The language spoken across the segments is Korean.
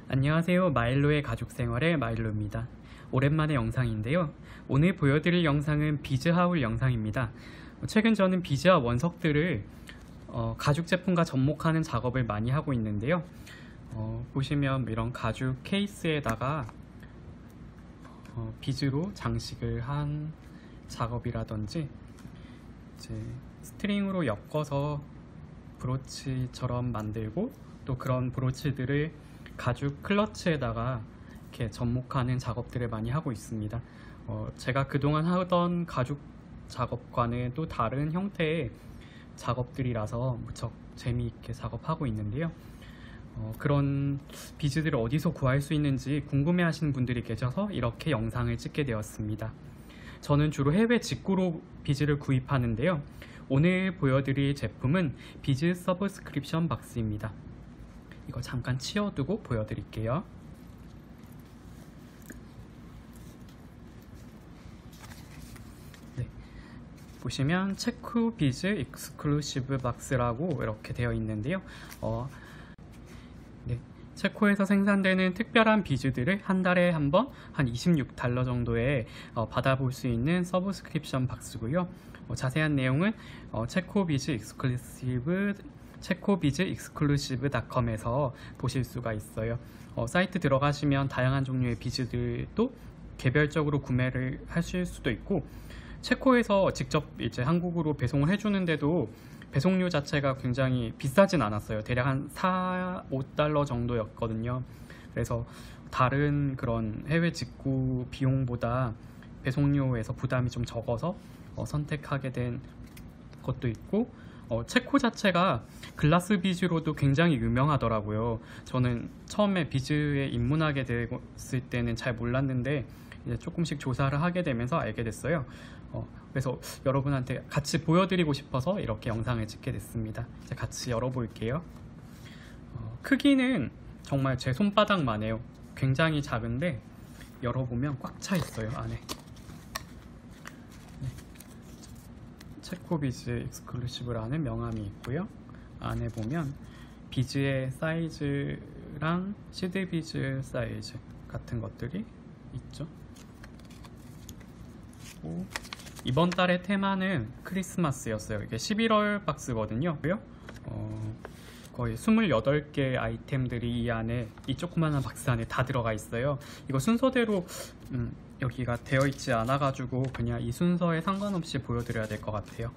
안녕하세요. 마일로의 가족생활의 마일로입니다. 오랜만의 영상인데요. 오늘 보여드릴 영상은 비즈 하울 영상입니다. 최근 저는 비즈와 원석들을 가죽 제품과 접목하는 작업을 많이 하고 있는데요. 보시면 이런 가죽 케이스에다가 비즈로 장식을 한 작업이라든지 이제 스트링으로 엮어서 브로치처럼 만들고 또 그런 브로치들을 가죽 클러치에다가 이렇게 접목하는 작업들을 많이 하고 있습니다. 제가 그동안 하던 가죽 작업과는 또 다른 형태의 작업들이라서 무척 재미있게 작업하고 있는데요. 그런 비즈들을 어디서 구할 수 있는지 궁금해 하시는 분들이 계셔서 이렇게 영상을 찍게 되었습니다. 저는 주로 해외 직구로 비즈를 구입하는데요. 오늘 보여드릴 제품은 비즈 서브스크립션 박스입니다. 이거 잠깐 치워두고 보여드릴게요. 네, 보시면 체코 비즈 익스클루시브 박스라고 이렇게 되어 있는데요. 네, 체코에서 생산되는 특별한 비즈들을 한 달에 한 번 한 $26 정도에 받아볼 수 있는 서브스크립션 박스고요. 자세한 내용은 체코비즈익스클루시브.com에서 보실 수가 있어요. 사이트 들어가시면 다양한 종류의 비즈들도 개별적으로 구매를 하실 수도 있고, 체코에서 직접 이제 한국으로 배송을 해주는데도 배송료 자체가 굉장히 비싸진 않았어요. 대략 한 4, $5 정도였거든요. 그래서 다른 그런 해외 직구 비용보다 배송료에서 부담이 좀 적어서 선택하게 된 것도 있고, 체코 자체가 글라스 비즈로도 굉장히 유명하더라고요. 저는 처음에 비즈에 입문하게 됐을 때는 잘 몰랐는데 이제 조금씩 조사를 하게 되면서 알게 됐어요. 그래서 여러분한테 같이 보여드리고 싶어서 이렇게 영상을 찍게 됐습니다. 이제 같이 열어볼게요. 크기는 정말 제 손바닥만 해요. 굉장히 작은데 열어보면 꽉 차 있어요, 안에. 체코 비즈 익스클루시브라는 명함이 있고요. 안에 보면 비즈의 사이즈랑 시드 비즈 사이즈 같은 것들이 있죠. 이번 달의 테마는 크리스마스였어요. 이게 11월 박스거든요. 거의 28개 아이템들이 이 안에, 이 조그마한 박스 안에 다 들어가 있어요. 이거 순서대로 여기가 되어 있지 않아 가지고 그냥 이 순서에 상관없이 보여드려야 될 것 같아요.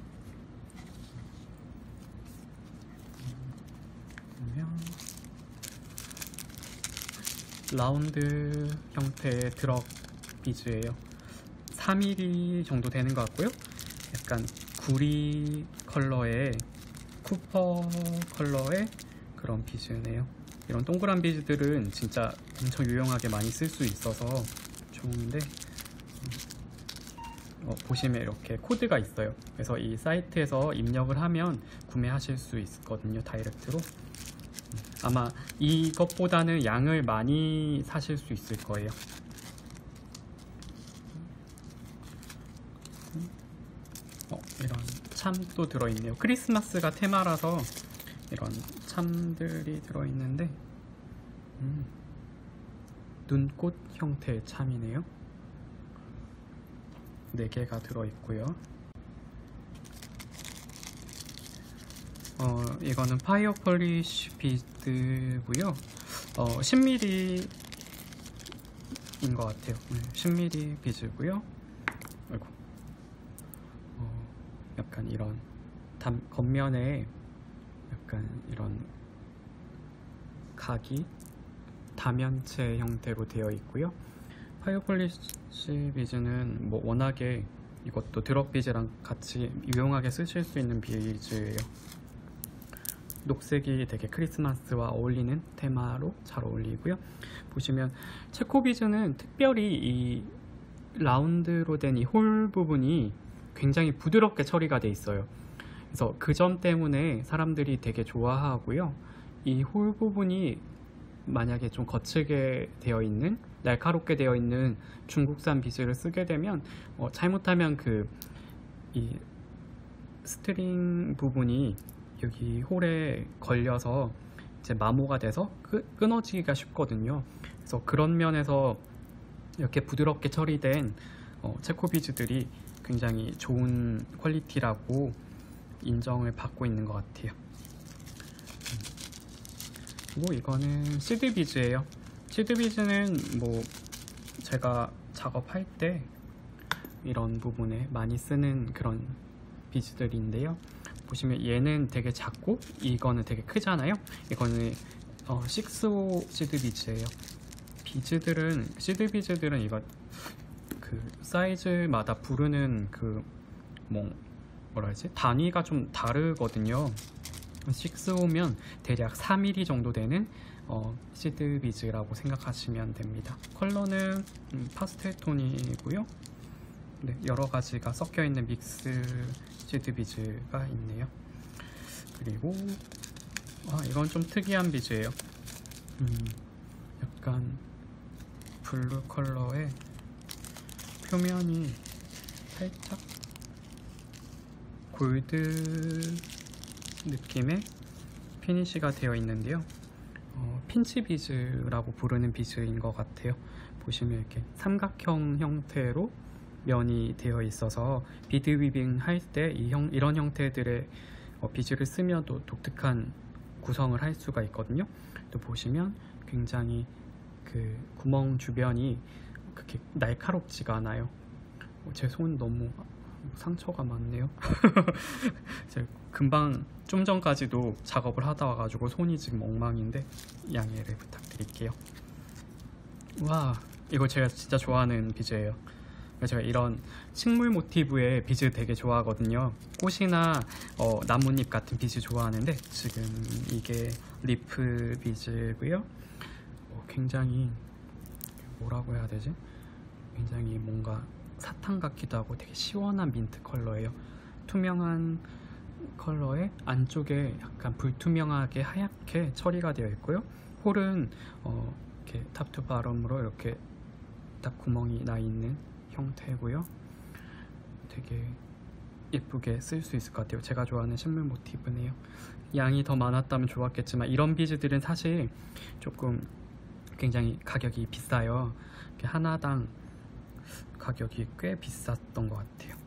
라운드 형태의 드럭 비즈예요. 3mm 정도 되는 것 같고요. 약간 구리 컬러의, 쿠퍼 컬러의 그런 비즈네요. 이런 동그란 비즈들은 진짜 엄청 유용하게 많이 쓸 수 있어서 좋은데, 보시면 이렇게 코드가 있어요. 그래서 이 사이트에서 입력을 하면 구매하실 수 있거든요, 다이렉트로. 아마 이것보다는 양을 많이 사실 수 있을 거예요. 이런 참도 들어있네요. 크리스마스가 테마라서 이런 참들이 들어있는데, 눈꽃 형태의 참이네요. 4개가 들어있고요. 이거는 파이어 폴리쉬 비드고요. 10mm 인 것 같아요. 10mm 비즈고요. 아이고. 약간 이런 겉면에 약간 이런 각이 다면체 형태로 되어 있고요. 파이어 폴리쉬 비즈는 뭐 워낙에 이것도 드럭 비즈랑 같이 유용하게 쓰실 수 있는 비즈예요. 녹색이 되게 크리스마스와 어울리는 테마로 잘 어울리고요. 보시면 체코 비즈는 특별히 이 라운드로 된 이 홀 부분이 굉장히 부드럽게 처리가 돼 있어요. 그래서 그 점 때문에 사람들이 되게 좋아하고요. 이 홀 부분이 만약에 좀 거칠게 되어 있는, 날카롭게 되어 있는 중국산 비즈를 쓰게 되면 잘못하면 이 스트링 부분이 여기 홀에 걸려서 이제 마모가 돼서 끊어지기가 쉽거든요. 그래서 그런 면에서 이렇게 부드럽게 처리된 체코 비즈들이 굉장히 좋은 퀄리티라고 인정을 받고 있는 것 같아요. 그리고 이거는 시드 비즈예요. 시드 비즈는 뭐 제가 작업할 때 이런 부분에 많이 쓰는 그런 비즈들인데요. 보시면 얘는 되게 작고 이거는 되게 크잖아요. 이거는 6호 시드 비즈예요. 시드 비즈들은 이거 그 사이즈마다 부르는 그 뭐라 하지? 단위가 좀 다르거든요. 6호면 대략 4mm 정도 되는 시드 비즈라고 생각하시면 됩니다. 컬러는 파스텔 톤이고요. 네, 여러 가지가 섞여 있는 믹스 시드 비즈가 있네요. 그리고 이건 좀 특이한 비즈예요. 약간 블루 컬러의 표면이 살짝 골드 느낌의 피니쉬가 되어 있는데요. 핀치 비즈라고 부르는 비즈인 것 같아요. 보시면 이렇게 삼각형 형태로 면이 되어 있어서 비드 위빙 할 때 이런 형태들의 비즈를 쓰면 또 독특한 구성을 할 수가 있거든요. 또 보시면 굉장히 그 구멍 주변이 그렇게 날카롭지가 않아요. 제 손 너무 상처가 많네요. 금방 좀 전까지도 작업을 하다 와가지고 손이 지금 엉망인데 양해를 부탁드릴게요. 와, 이거 제가 진짜 좋아하는 비즈예요. 제가 이런 식물 모티브의 비즈 되게 좋아하거든요. 꽃이나 나뭇잎 같은 비즈 좋아하는데 지금 이게 리프 비즈고요. 굉장히 뭐라고 해야 되지? 굉장히 뭔가 사탕 같기도 하고 되게 시원한 민트 컬러예요. 투명한 컬러에 안쪽에 약간 불투명하게 하얗게 처리가 되어 있고요. 홀은 이렇게 탑 투 바럼으로 이렇게 딱 구멍이 나 있는 형태고요. 되게 예쁘게 쓸 수 있을 것 같아요. 제가 좋아하는 식물 모티브네요. 양이 더 많았다면 좋았겠지만 이런 비즈들은 사실 조금 굉장히 가격이 비싸요. 하나당 가격이 꽤 비쌌던 것 같아요.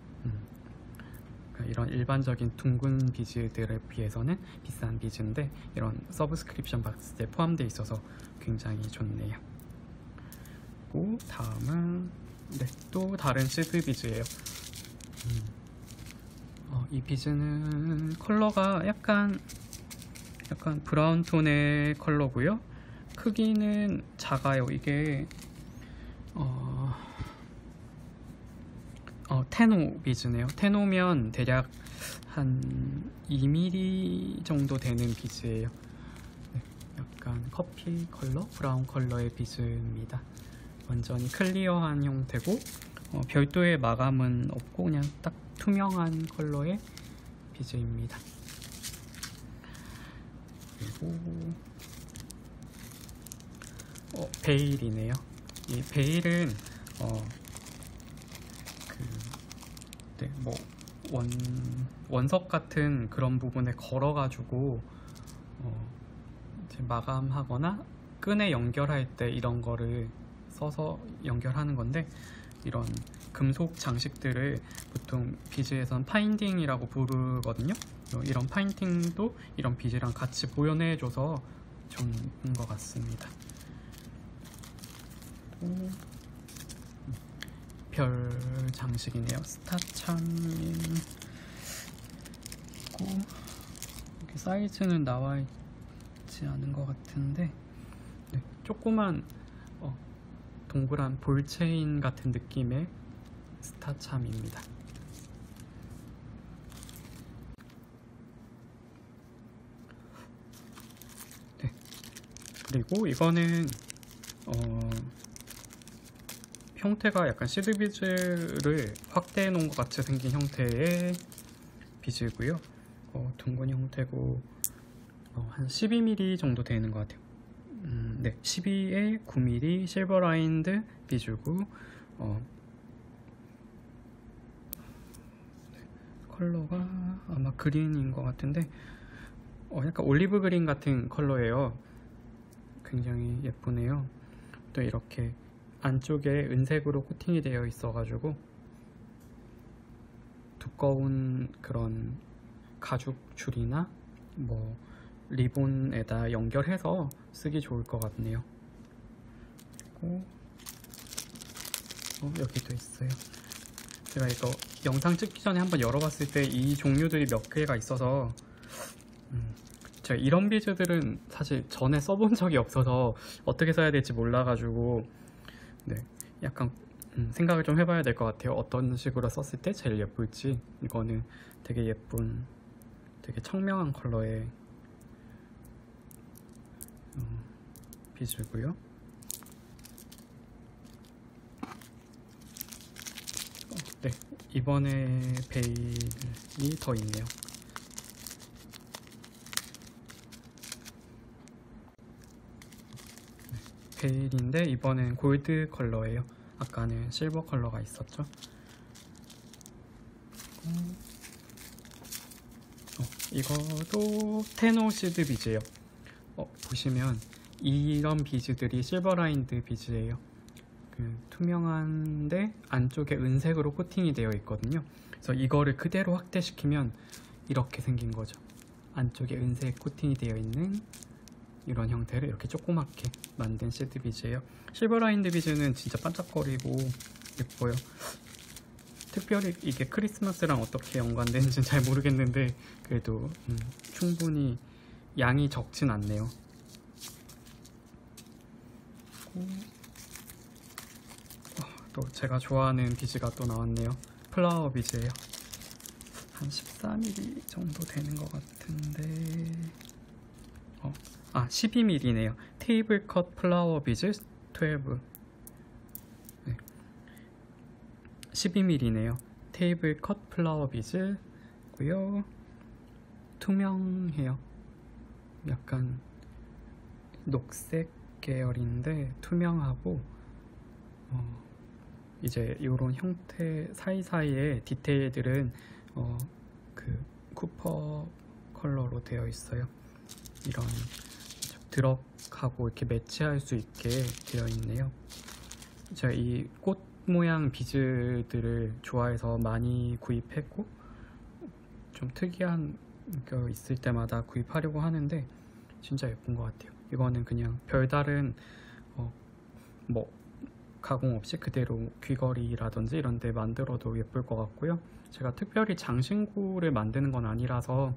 이런 일반적인 둥근 비즈들에 비해서는 비싼 비즈인데 이런 서브스크립션 박스에 포함되어 있어서 굉장히 좋네요. 그리고 다음은 또 다른 시드 비즈예요. 이 비즈는 컬러가 약간 브라운 톤의 컬러고요. 크기는 작아요. 이게 테노 비즈네요. 테노면 대략 한 2mm 정도 되는 비즈예요. 약간 커피 컬러, 브라운 컬러의 비즈입니다. 완전히 클리어한 형태고 별도의 마감은 없고 그냥 딱 투명한 컬러의 비즈입니다. 그리고 베일이네요. 이 베일은 원석 같은 그런 부분에 걸어가지고 이제 마감하거나 끈에 연결할 때 이런 거를 써서 연결하는 건데 이런 금속 장식들을 보통 비즈에선 파인딩이라고 부르거든요. 이런 파인딩도 이런 비즈랑 같이 보존해줘서 좋은 것 같습니다. 또 별 장식이네요. 스타참이 있고 이렇게 사이즈는 나와 있지 않은 것 같은데 조그만 동그란 볼체인 같은 느낌의 스타참입니다. 그리고 이거는 형태가 약간 시드 비즈를 확대해 놓은 것 같이 생긴 형태의 비즈고요. 둥근 형태고 한 12mm 정도 되는 것 같아요. 12에 9mm 실버 라인드 비즈고 컬러가 아마 그린인 것 같은데 약간 올리브 그린 같은 컬러예요. 굉장히 예쁘네요. 또 이렇게 안쪽에 은색으로 코팅이 되어 있어가지고 두꺼운 그런 가죽 줄이나 뭐 리본에다 연결해서 쓰기 좋을 것 같네요. 그리고 여기도 있어요. 제가 이거 영상 찍기 전에 한번 열어봤을 때 이 종류들이 몇 개가 있어서 제가 이런 비즈들은 사실 전에 써본 적이 없어서 어떻게 써야 될지 몰라가지고 네, 약간 생각을 좀 해봐야 될 것 같아요. 어떤 식으로 썼을 때 제일 예쁠지. 이거는 되게 예쁜, 되게 청명한 컬러의 비즈고요. 네, 이번에 베일이 더 있네요. 베일인데 이번엔 골드 컬러예요. 아까는 실버 컬러가 있었죠. 이것도 테노시드 비즈예요. 보시면 이런 비즈들이 실버 라인드 비즈예요. 투명한데 안쪽에 은색으로 코팅이 되어 있거든요. 그래서 이거를 그대로 확대시키면 이렇게 생긴 거죠. 안쪽에 은색 코팅이 되어 있는 이런 형태를 이렇게 조그맣게 만든 시드 비즈예요. 실버 라인드 비즈는 진짜 반짝거리고 예뻐요. 특별히 이게 크리스마스랑 어떻게 연관되는지는 잘 모르겠는데 그래도 충분히 양이 적진 않네요. 또 제가 좋아하는 비즈가 또 나왔네요. 플라워 비즈예요. 한 14mm 정도 되는 것 같은데 12mm네요. 테이블 컷 플라워 비즈 12. 네. 12mm네요. 테이블 컷 플라워 비즈고요. 투명해요. 약간 녹색 계열인데 투명하고 이제 이런 형태 사이사이에 디테일들은 그 쿠퍼 컬러로 되어 있어요. 이런 드럭하고 이렇게 매치할 수 있게 되어 있네요. 제가 이 꽃 모양 비즈들을 좋아해서 많이 구입했고 좀 특이한 거 있을 때마다 구입하려고 하는데 진짜 예쁜 것 같아요. 이거는 그냥 별다른 뭐 가공 없이 그대로 귀걸이라든지 이런 데 만들어도 예쁠 것 같고요. 제가 특별히 장신구를 만드는 건 아니라서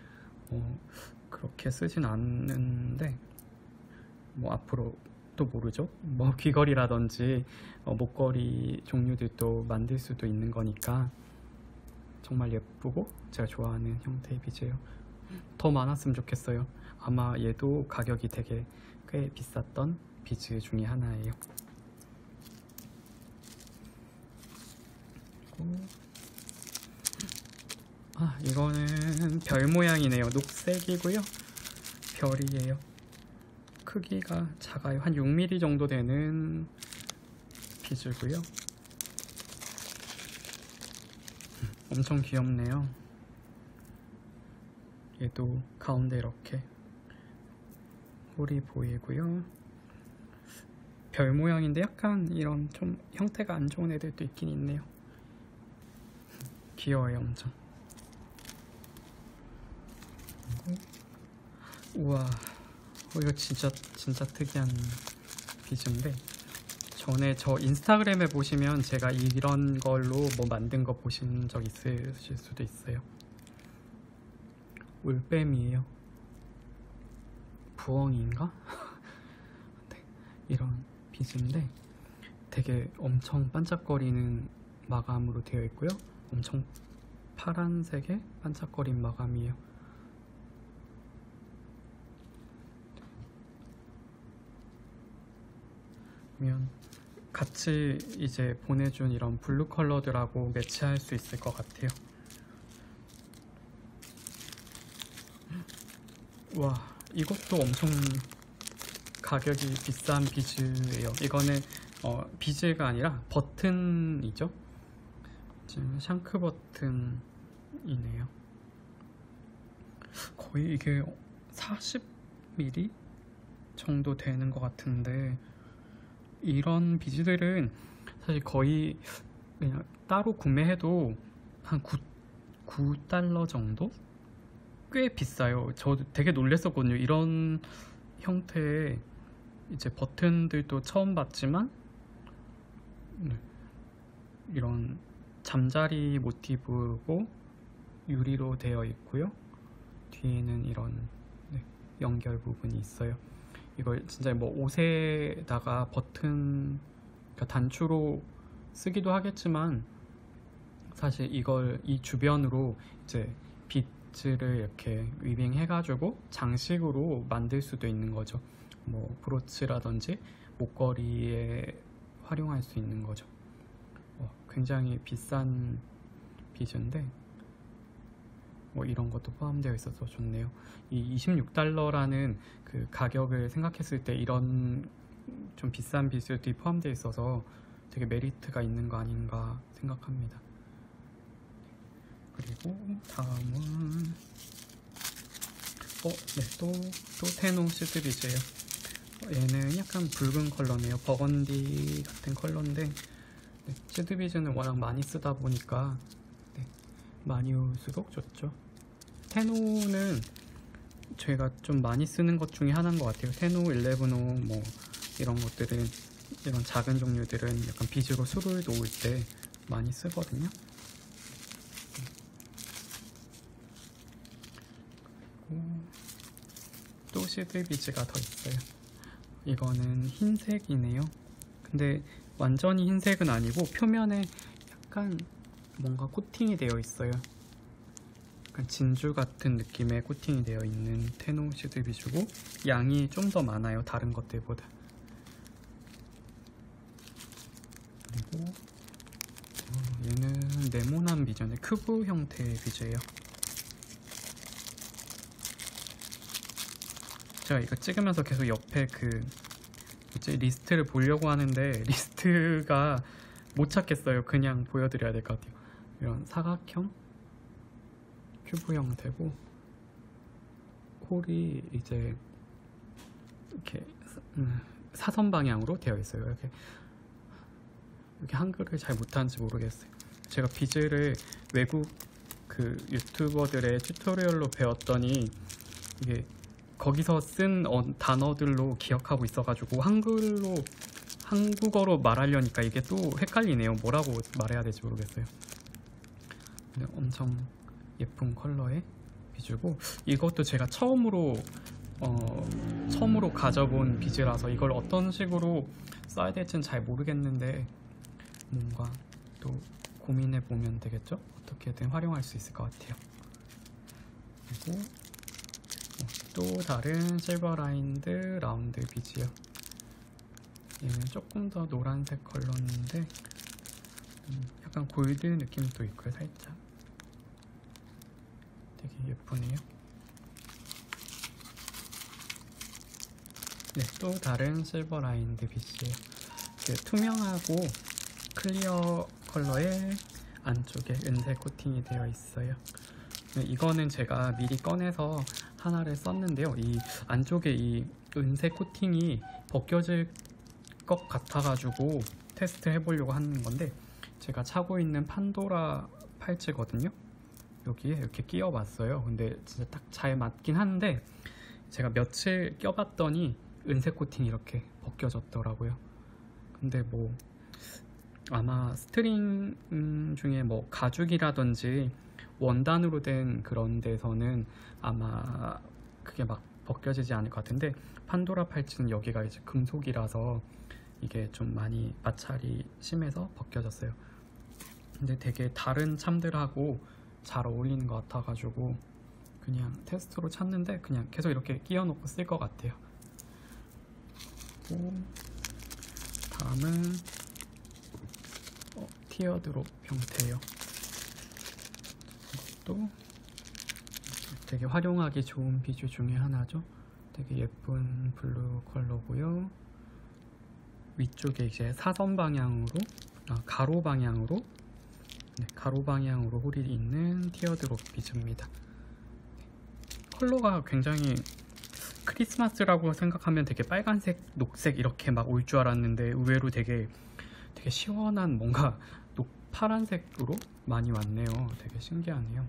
그렇게 쓰진 않는데 뭐 앞으로 또 모르죠. 뭐 귀걸이라든지 목걸이 종류들도 만들 수도 있는 거니까 정말 예쁘고 제가 좋아하는 형태의 비즈예요. 더 많았으면 좋겠어요. 아마 얘도 가격이 되게 꽤 비쌌던 비즈 중에 하나예요. 이거는 별 모양이네요. 녹색이고요. 별이에요. 크기가 작아요. 한 6mm 정도 되는 비즈고요. 엄청 귀엽네요. 얘도 가운데 이렇게 홀이 보이고요. 별 모양인데 약간 이런 좀 형태가 안 좋은 애들도 있긴 있네요. 귀여워요, 엄청. 우와, 이거 진짜 특이한 비즈인데 전에 저 인스타그램에 보시면 제가 이런 걸로 뭐 만든 거 보신 적 있으실 수도 있어요. 올빼미에요. 부엉이인가? 네, 이런 비즈인데 되게 엄청 반짝거리는 마감으로 되어 있고요. 엄청 파란색의 반짝거린 마감이에요. 그러면 같이 이제 보내준 이런 블루 컬러들하고 매치할 수 있을 것 같아요. 와, 이것도 엄청 가격이 비싼 비즈예요. 이거는 비즈가 아니라 버튼이죠. 지금 샹크 버튼이네요. 거의 이게 40mm 정도 되는 것 같은데, 이런 비즈들은 사실 거의 그냥 따로 구매해도 한 9달러 정도? 꽤 비싸요. 저도 되게 놀랬었거든요. 이런 형태의 이제 버튼들도 처음 봤지만, 이런 잠자리 모티브고 유리로 되어 있고요. 뒤에는 이런 연결 부분이 있어요. 이걸 진짜 뭐 옷에다가 버튼, 그러니까 단추로 쓰기도 하겠지만, 사실 이걸 이 주변으로 이제 비즈를 이렇게 위빙 해가지고 장식으로 만들 수도 있는 거죠. 뭐 브로치라든지 목걸이에 활용할 수 있는 거죠. 굉장히 비싼 비즈인데 뭐 이런 것도 포함되어 있어서 좋네요. 이 26달러라는 그 가격을 생각했을 때 이런 좀 비싼 비즈들이 포함되어 있어서 되게 메리트가 있는 거 아닌가 생각합니다. 그리고 다음은 또 테노 시드 비즈예요. 얘는 약간 붉은 컬러네요. 버건디 같은 컬러인데, 시드 비즈는 워낙 많이 쓰다 보니까 많이 올수록 좋죠. 테노는 제가 좀 많이 쓰는 것 중에 하나인 것 같아요. 테노, 11호 뭐 이런 것들은, 이런 작은 종류들은 약간 비즈로 술을 놓을 때 많이 쓰거든요. 그리고 또 시드 비즈가 더 있어요. 이거는 흰색이네요. 근데 완전히 흰색은 아니고 표면에 약간 뭔가 코팅이 되어 있어요. 약간 진주 같은 느낌의 코팅이 되어 있는 테노 시드 비즈고, 양이 좀 더 많아요, 다른 것들보다. 그리고 얘는 네모난 비즈네. 큐브 형태의 비즈예요. 제가 이거 찍으면서 계속 옆에 이제 리스트를 보려고 하는데 리스트가 못 찾겠어요. 그냥 보여드려야 될 것 같아요. 이런 사각형 큐브 형태고, 홀이 이제 이렇게 사선 방향으로 되어 있어요. 이렇게 한글을 잘 못하는지 모르겠어요. 제가 비즈를 외국 그 유튜버들의 튜토리얼로 배웠더니 이게 거기서 쓴 단어들로 기억하고 있어가지고 한국어로 말하려니까 이게 또 헷갈리네요. 뭐라고 말해야 될지 모르겠어요. 근데 엄청 예쁜 컬러의 비즈고, 이것도 제가 처음으로 가져본 비즈라서 이걸 어떤 식으로 써야 될지는 잘 모르겠는데, 뭔가 또 고민해 보면 되겠죠? 어떻게든 활용할 수 있을 것 같아요. 그리고 또 다른 실버 라인드 라운드 비즈요. 얘는 조금 더 노란색 컬러인데 약간 골드 느낌도 있고요. 살짝 되게 예쁘네요. 또 다른 실버 라인드 비즈예요. 투명하고 클리어 컬러의 안쪽에 은색 코팅이 되어 있어요. 이거는 제가 미리 꺼내서 하나를 썼는데요. 이 안쪽에 이 은색 코팅이 벗겨질 것 같아가지고 테스트 해보려고 하는 건데, 제가 차고 있는 판도라 팔찌거든요. 여기에 이렇게 끼워봤어요. 근데 진짜 딱 잘 맞긴 한데, 제가 며칠 껴봤더니 은색 코팅이 이렇게 벗겨졌더라고요. 근데 뭐 아마 스트링 중에 뭐 가죽이라든지 원단으로 된 그런 데서는 아마 그게 막 벗겨지지 않을 것 같은데, 판도라 팔찌는 여기가 이제 금속이라서 이게 좀 많이 마찰이 심해서 벗겨졌어요. 근데 되게 다른 참들하고 잘 어울리는 것 같아가지고 그냥 테스트로 찾는데 그냥 계속 이렇게 끼워놓고 쓸 것 같아요. 그리고 다음은 티어드롭 형태예요. 이것도 되게 활용하기 좋은 비주 중에 하나죠. 되게 예쁜 블루 컬러고요. 위쪽에 이제 사선 방향으로, 가로 방향으로, 가로 방향으로 홀이 있는 티어드롭 비즈입니다. 컬러가 굉장히 크리스마스라고 생각하면 되게 빨간색, 녹색 이렇게 막 올 줄 알았는데 의외로 되게 시원한 뭔가 파란색으로 많이 왔네요. 되게 신기하네요.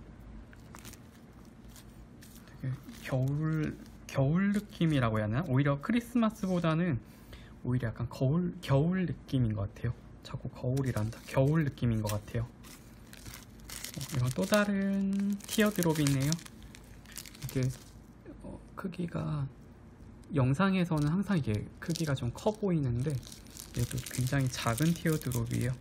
되게 겨울 느낌이라고 해야 하나? 오히려 크리스마스보다는 오히려 약간 겨울 느낌인 것 같아요. 자꾸 거울이란다. 겨울 느낌인 것 같아요. 이건 또 다른 티어드롭이네요. 이게 크기가 영상에서는 항상 이게 크기가 좀 커 보이는데 얘도 굉장히 작은 티어드롭이에요.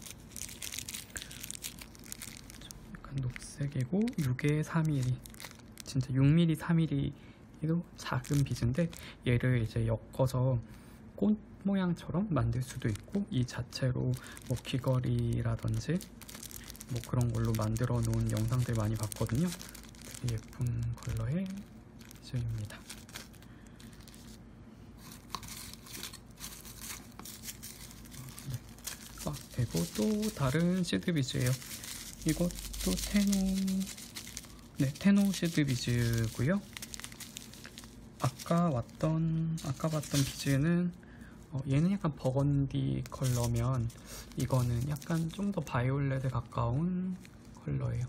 약간 녹색이고 6에 3mm, 진짜 6mm, 3mm도 작은 비즈인데 얘를 이제 엮어서 꽃 모양처럼 만들 수도 있고 이 자체로 뭐 귀걸이라든지 뭐 그런 걸로 만들어 놓은 영상들 많이 봤거든요. 되게 예쁜 컬러의 비즈입니다. 그리고 또 다른 시드 비즈예요. 이것도 테노 시드 비즈고요. 아까 봤던 비즈는 얘는 약간 버건디 컬러면 이거는 약간 좀 더 바이올렛에 가까운 컬러예요.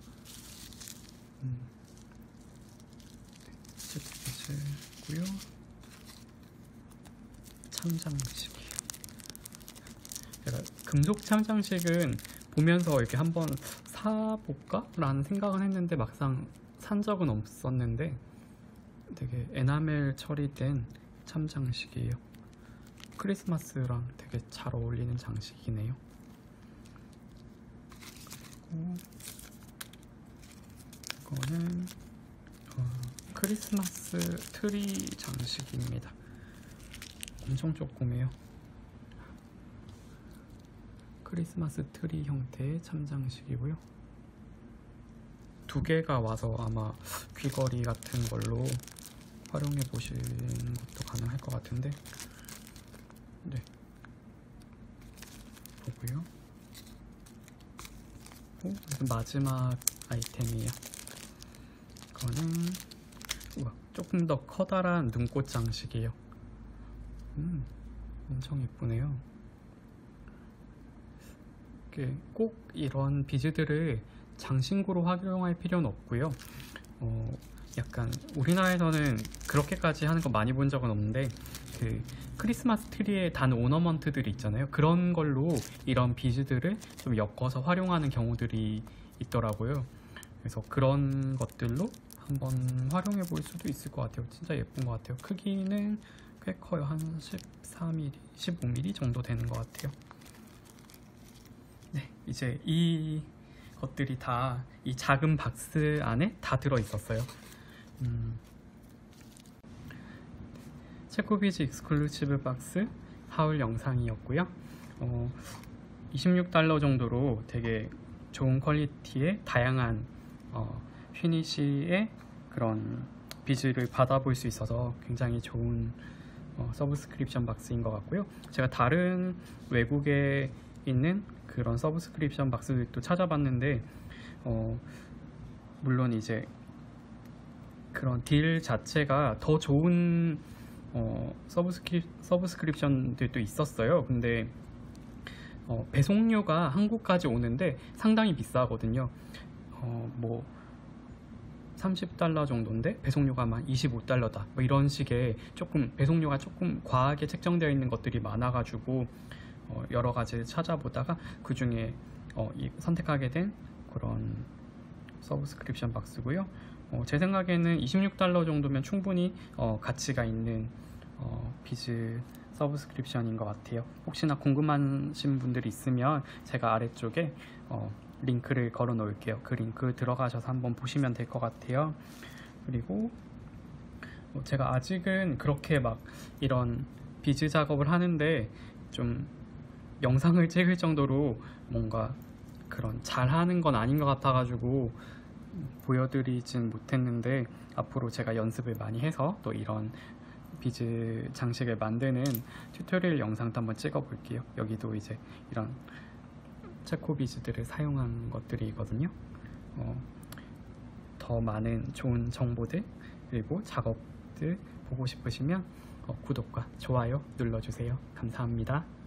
시드 비즈고요. 참장식이에요. 제가 금속 참장식은 보면서 이렇게 한번 사볼까? 라는 생각은 했는데 막상 산 적은 없었는데 되게 에나멜 처리된 참장식이에요. 크리스마스랑 되게 잘 어울리는 장식이네요. 그리고 이거는 크리스마스 트리 장식입니다. 엄청 조그매요. 크리스마스 트리 형태의 참장식이고요. 두 개가 와서 아마 귀걸이 같은 걸로 활용해 보시는 것도 가능할 것 같은데, 네, 보고요. 그래서 마지막 아이템이에요. 이거는 조금 더 커다란 눈꽃 장식이에요. 엄청 예쁘네요. 꼭 이런 비즈들을 장신구로 활용할 필요는 없고요. 약간 우리나라에서는 그렇게까지 하는 거 많이 본 적은 없는데 그 크리스마스 트리에 단 오너먼트들이 있잖아요. 그런 걸로 이런 비즈들을 좀 엮어서 활용하는 경우들이 있더라고요. 그래서 그런 것들로 한번 활용해 볼 수도 있을 것 같아요. 진짜 예쁜 것 같아요. 크기는 꽤 커요. 한 14mm, 15mm 정도 되는 것 같아요. 네, 이제 이 것들이 다 이 작은 박스 안에 다 들어 있었어요. 체코비즈 익스클루시브 박스 하울 영상이었고요. 26달러 정도로 되게 좋은 퀄리티의 다양한 피니쉬의 그런 비즈를 받아볼 수 있어서 굉장히 좋은 서브스크립션 박스인 것 같고요. 제가 다른 외국에 있는 그런 서브스크립션 박스들도 찾아봤는데 물론 이제 그런 딜 자체가 더 좋은 서브스크립션들도 있었어요. 근데 배송료가 한국까지 오는데 상당히 비싸거든요. 뭐 30달러 정도인데 배송료가 만 25달러다 뭐 이런 식의 조금 배송료가 조금 과하게 책정되어 있는 것들이 많아가지고 여러 가지를 찾아보다가 그 중에 선택하게 된 그런 서브스크립션 박스고요. 제 생각에는 26달러 정도면 충분히 가치가 있는 비즈 서브스크립션인 것 같아요. 혹시나 궁금하신 분들이 있으면 제가 아래쪽에 링크를 걸어 놓을게요. 그 링크 들어가셔서 한번 보시면 될 것 같아요. 그리고 제가 아직은 그렇게 막 이런 비즈 작업을 하는데 좀 영상을 찍을 정도로 뭔가 그런 잘하는 건 아닌 것 같아가지고 보여드리진 못했는데 앞으로 제가 연습을 많이 해서 또 이런 비즈 장식을 만드는 튜토리얼 영상도 한번 찍어 볼게요. 여기도 이제 이런 체코 비즈들을 사용한 것들이거든요. 더 많은 좋은 정보들 그리고 작업 모습들 보고 싶으시면 구독과 좋아요 눌러주세요. 감사합니다.